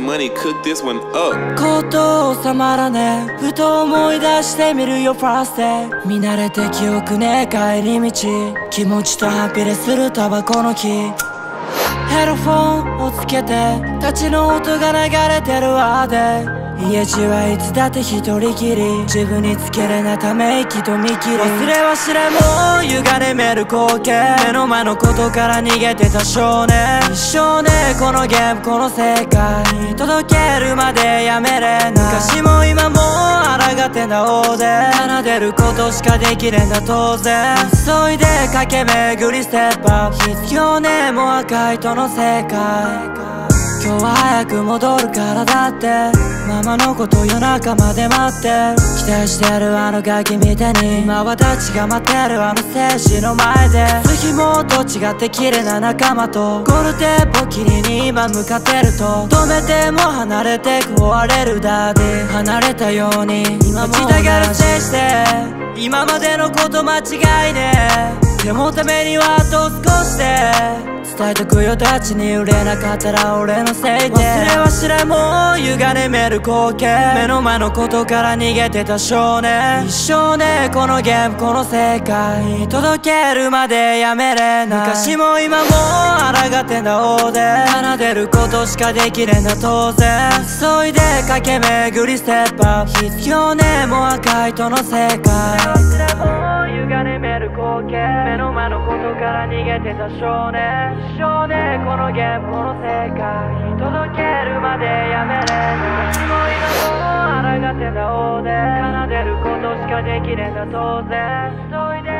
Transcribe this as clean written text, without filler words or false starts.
Money cook this one up. こと収まらねえ、ふと思い出してみるよ First day。 見慣れて記憶ねえ帰り道、気持ちとハピレするタバコの木。ヘドフォンをつけて立ちの音が流れてるわで、家路はいつだって一人きり、自分につけれないため息と見切り、忘れ忘れも歪れめる光景、目の前のことから逃げてた少年。一生ねこのゲームこの世界に届けるまでやめれない。昔も今も抗ってんだ大で、奏でることしかできねえんだ当然。急いで駆け巡りステップアップ、必要ねえもう赤いとの世界。今日は早く戻るからだって、ママのこと夜中まで待ってる。期待してるあのガキみたいに、今は立ちが待ってるあの静止の前で。次もと違って綺麗な仲間とゴールテープを切りに今向かってると、止めても離れて壊れるダディ、離れたように今もたがるせいして、今までのこと間違いねえ、でもためにはあと少しで伝えとくよたちに、売れなかったら俺のせいで。忘れ忘れも歪れめる光景、目の前のことから逃げてた少年。一生ねこのゲームこの世界に届けるまでやめれない。昔も今も抗ってんだ大で、奏でることしかできねえんだ当然。急いで駆け巡りステップアップ、必要ねえもう赤いとの世界。歪れめる光景、目の前のことから逃げてた少年。一生ねこのゲームこの世界に届けるまでやめれない。昔も今も抗ってんだ大で、奏でることしかできねえんだ当然。急いで